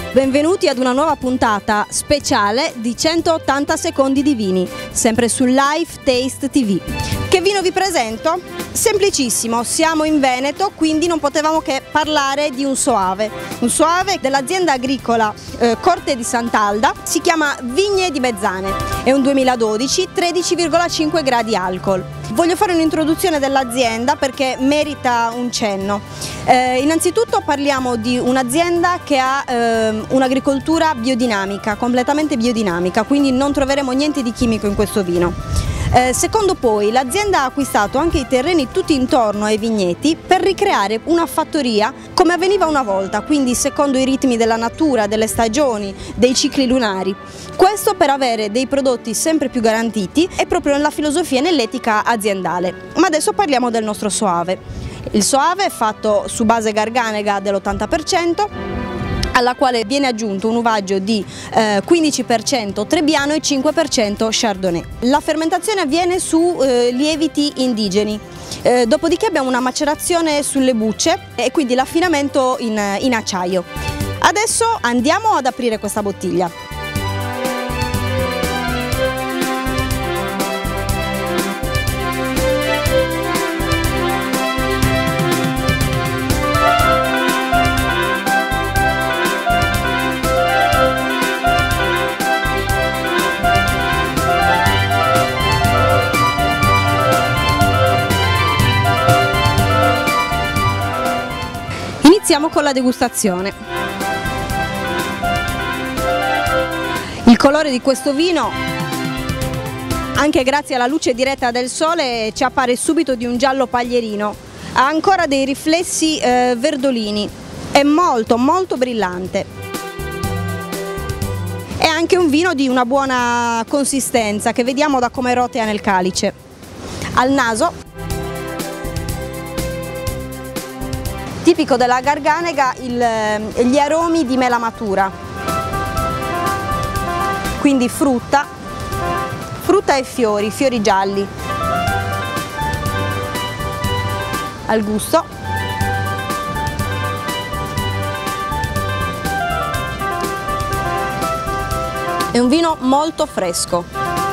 Benvenuti ad una nuova puntata speciale di 180 secondi di vini, sempre su Life Taste TV. Che vino vi presento? Semplicissimo, siamo in Veneto, quindi non potevamo che parlare di un Soave dell'azienda agricola Corte di Sant'Alda, si chiama Vigne di Mezzane, è un 2012, 13,5 gradi alcol. Voglio fare un'introduzione dell'azienda perché merita un cenno. Innanzitutto parliamo di un'azienda che ha un'agricoltura biodinamica, completamente biodinamica, quindi non troveremo niente di chimico in questo vino. Secondo poi l'azienda ha acquistato anche i terreni tutti intorno ai vigneti per ricreare una fattoria come avveniva una volta, quindi secondo i ritmi della natura, delle stagioni, dei cicli lunari. Questo per avere dei prodotti sempre più garantiti e proprio nella filosofia e nell'etica aziendale. Ma adesso parliamo del nostro Soave. Il Soave è fatto su base garganega dell'80%, alla quale viene aggiunto un uvaggio di 15% Trebbiano e 5% Chardonnay. La fermentazione avviene su lieviti indigeni, dopodiché abbiamo una macerazione sulle bucce e quindi l'affinamento in acciaio. Adesso andiamo ad aprire questa bottiglia. Iniziamo con la degustazione. Il colore di questo vino, anche grazie alla luce diretta del sole, ci appare subito di un giallo paglierino. Ha ancora dei riflessi verdolini, è molto brillante. È anche un vino di una buona consistenza che vediamo da come rotea nel calice. Al naso, tipico della garganega, gli aromi di mela matura, quindi frutta e fiori gialli. Al gusto, è un vino molto fresco,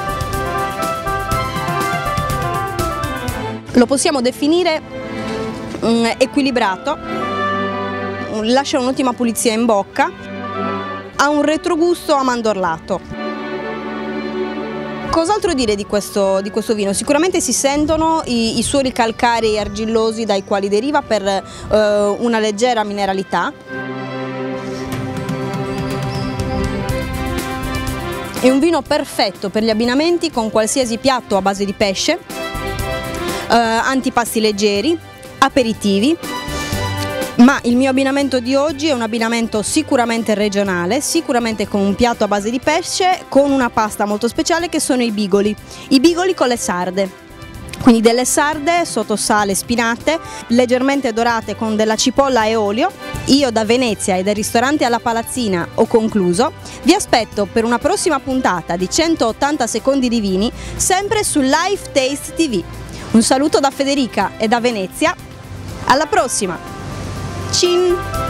lo possiamo definire equilibrato, lascia un'ottima pulizia in bocca, ha un retrogusto a mandorlato. Cos'altro dire di questo vino? Sicuramente si sentono i suoli calcarei e argillosi dai quali deriva per una leggera mineralità. È un vino perfetto per gli abbinamenti con qualsiasi piatto a base di pesce, antipasti leggeri, aperitivi, ma il mio abbinamento di oggi è un abbinamento sicuramente regionale, sicuramente con un piatto a base di pesce, con una pasta molto speciale che sono i bigoli con le sarde. Quindi delle sarde sotto sale spinate, leggermente dorate con della cipolla e olio. Io da Venezia e dal ristorante alla Palazzina ho concluso. Vi aspetto per una prossima puntata di 180 secondi di vini, sempre su Life Taste TV. Un saluto da Federica e da Venezia. Alla prossima! Cin!